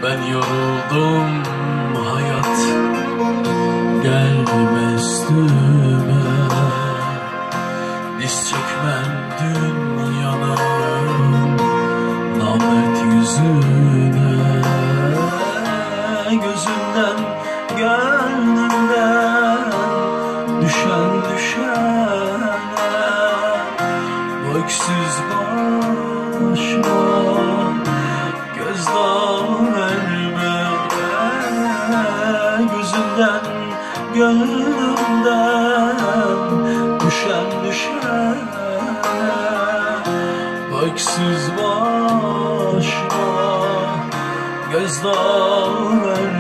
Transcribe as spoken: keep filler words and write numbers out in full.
Ben yoruldum hayat, gelme üstüme. Diz çökmem dünyanın namert yüzüne. Gözümden gönlümden düşen düşene, bu öksüz başıma gözdağı verme. Gözümden gönlümden düşen düşene, bu öksüz başıma gözdağı verme.